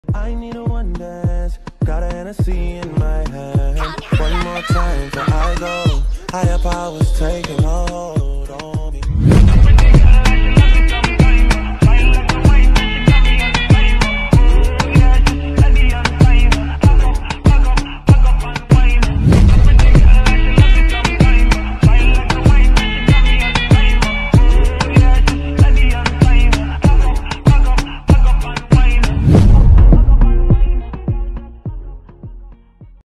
I need a one dance, got a Hennessy in my hand. One more time before I go, higher powers taking hold.